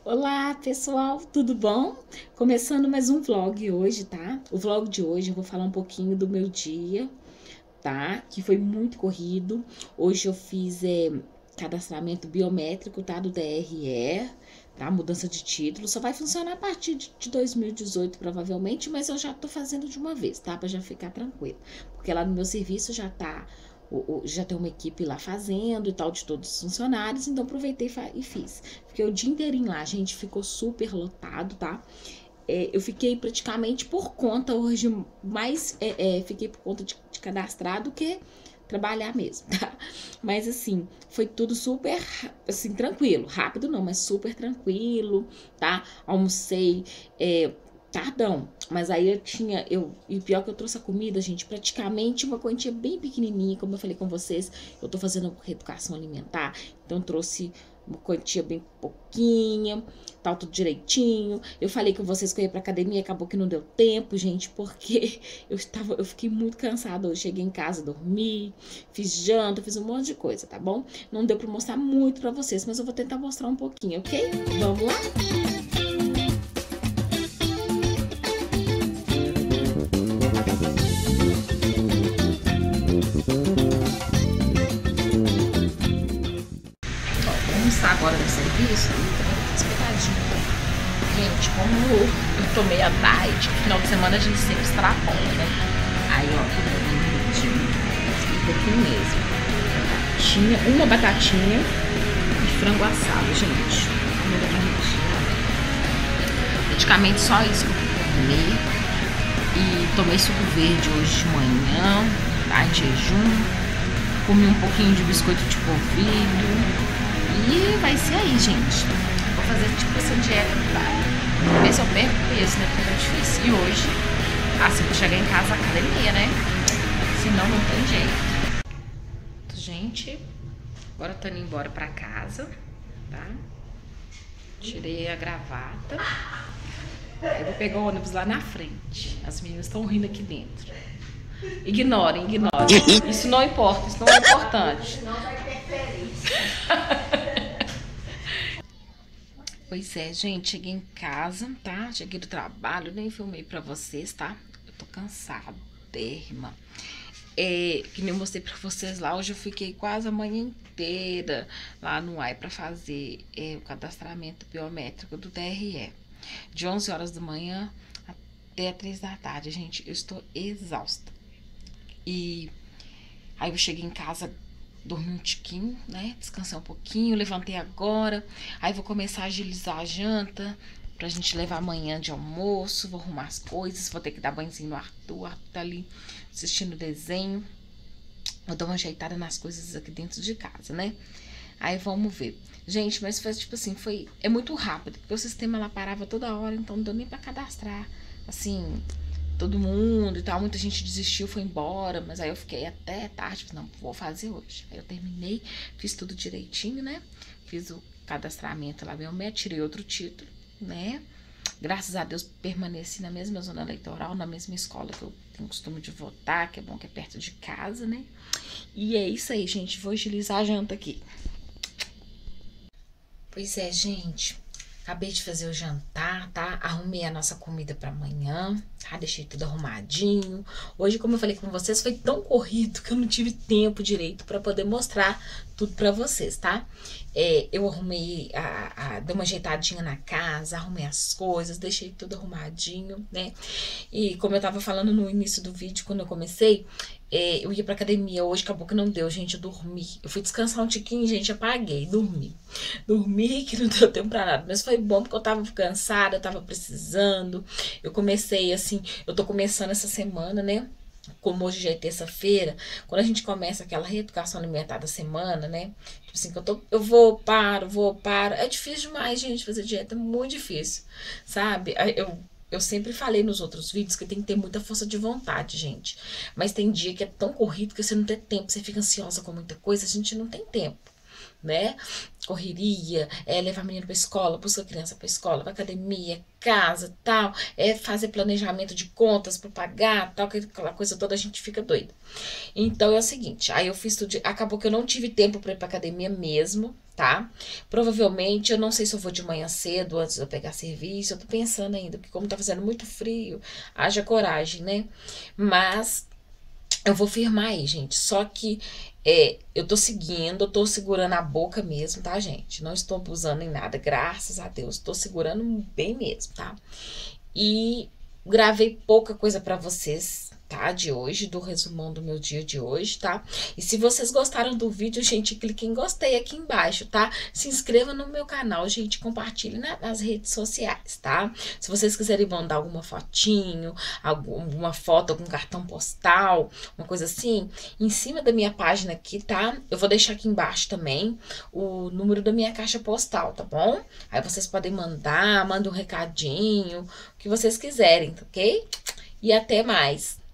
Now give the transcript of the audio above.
Olá, pessoal, tudo bom? Começando mais um vlog hoje, tá? O vlog de hoje eu vou falar um pouquinho do meu dia, tá? Que foi muito corrido. Hoje eu fiz cadastramento biométrico, tá? Do DRE, tá? Mudança de título. Só vai funcionar a partir de 2018, provavelmente, mas eu já tô fazendo de uma vez, tá? Pra já ficar tranquilo. Porque lá no meu serviço já tá. Já tem uma equipe lá fazendo e tal, de todos os funcionários, então aproveitei e fiz. Fiquei o dia inteirinho lá, gente, ficou super lotado, tá? Eu fiquei praticamente por conta hoje, mais fiquei por conta de cadastrar do que trabalhar mesmo, tá? Mas assim, foi tudo super, assim, tranquilo, rápido não, mas super tranquilo, tá? Almocei, tardão, mas aí e pior que eu trouxe a comida, gente, praticamente uma quantia bem pequenininha, como eu falei com vocês, eu tô fazendo reeducação alimentar, então trouxe uma quantia bem pouquinha, tal, tudo direitinho. Eu falei com vocês que eu ia pra academia, acabou que não deu tempo, gente, porque eu fiquei muito cansada. Eu cheguei em casa, dormi, fiz janta, fiz um monte de coisa, tá bom? Não deu pra mostrar muito pra vocês, mas eu vou tentar mostrar um pouquinho, ok? Vamos lá? Agora no serviço, explicadinho. Gente, como eu tomei a diet, final de semana a gente sempre extrapola, né? Aí, ó, explica aqui mesmo. Uma batatinha de frango assado, gente. Comida bonitinha. Praticamente só isso que eu comi. E tomei suco verde hoje de manhã, tá? Em jejum. Comi um pouquinho de biscoito de polvilho. E vai ser aí, gente. Vou fazer tipo essa dieta pra ver se eu perco peso, né? Porque é difícil. E hoje, assim que eu chegar em casa, academia, né? Senão não tem jeito. Gente, agora eu tô indo embora pra casa, tá? Tirei a gravata. Aí vou pegar o ônibus lá na frente. As meninas estão rindo aqui dentro. Ignorem. Isso não importa, isso não é importante. Não vai interferir. Pois é, gente, cheguei em casa, tá? Cheguei do trabalho, nem filmei pra vocês, tá? Eu tô cansadérrima. Que nem eu mostrei pra vocês lá, hoje eu fiquei quase a manhã inteira lá no AI pra fazer o cadastramento biométrico do DRE. De 11 horas da manhã até 3 da tarde, gente, eu estou exausta. E aí eu cheguei em casa, dormi um tiquinho, né? Descansei um pouquinho, levantei agora. Aí vou começar a agilizar a janta pra gente levar amanhã de almoço. Vou arrumar as coisas, vou ter que dar banhozinho no Arthur. O Arthur tá ali assistindo desenho. Vou dar uma ajeitada nas coisas aqui dentro de casa, né? Aí vamos ver. Gente, mas foi tipo assim, é muito rápido, porque o sistema lá parava toda hora, então não deu nem pra cadastrar, assim, todo mundo e tal. Muita gente desistiu, foi embora, mas aí eu fiquei até tarde, não, vou fazer hoje. Aí eu terminei, fiz tudo direitinho, né? Fiz o cadastramento lá, tirei outro título, né? Graças a Deus permaneci na mesma zona eleitoral, na mesma escola que eu tenho costume de votar, que é bom que é perto de casa, né? E é isso aí, gente, vou agilizar a janta aqui. Pois é, gente, acabei de fazer o jantar, tá? Arrumei a nossa comida pra amanhã, tá? Deixei tudo arrumadinho. Hoje, como eu falei com vocês, foi tão corrido que eu não tive tempo direito pra poder mostrar tudo pra vocês, tá? Eu arrumei, dei uma ajeitadinha na casa, arrumei as coisas, deixei tudo arrumadinho, né? E como eu tava falando no início do vídeo, quando eu comecei, eu ia pra academia. Hoje acabou que não deu, gente, eu dormi. Eu fui descansar um tiquinho, gente, apaguei, dormi. Dormi que não deu tempo pra nada, mas foi bom porque eu tava cansada, eu tava precisando. Eu comecei assim, eu tô começando essa semana, né? Como hoje já é terça-feira, quando a gente começa aquela reeducação alimentar da semana, né? Tipo assim, eu vou, paro. É difícil demais, gente, fazer dieta, é muito difícil, sabe? Eu sempre falei nos outros vídeos que tem que ter muita força de vontade, gente. Mas tem dia que é tão corrido que você não tem tempo, você fica ansiosa com muita coisa, a gente não tem tempo, né? Correria, levar menino pra escola, busca a criança pra escola, pra academia, casa, tal, fazer planejamento de contas pra pagar, tal, aquela coisa toda, a gente fica doida. Então é o seguinte, aí eu fiz tudo, acabou que eu não tive tempo pra ir pra academia mesmo, tá? Provavelmente, eu não sei se eu vou de manhã cedo, antes de eu pegar serviço, eu tô pensando ainda, porque como tá fazendo muito frio, haja coragem, né? Mas eu vou firmar aí, gente. Só que eu tô seguindo, eu tô segurando a boca mesmo, tá, gente? Não estou abusando em nada, graças a Deus. Tô segurando bem mesmo, tá? E gravei pouca coisa pra vocês, tá? De hoje, do resumão do meu dia de hoje, tá? E se vocês gostaram do vídeo, gente, clique em gostei aqui embaixo, tá? Se inscreva no meu canal, gente, compartilhe nas redes sociais, tá? Se vocês quiserem mandar alguma fotinho, alguma foto, algum cartão postal, uma coisa assim, em cima da minha página aqui, tá? Eu vou deixar aqui embaixo também o número da minha caixa postal, tá bom? Aí vocês podem mandar, manda um recadinho, o que vocês quiserem, ok? E até mais!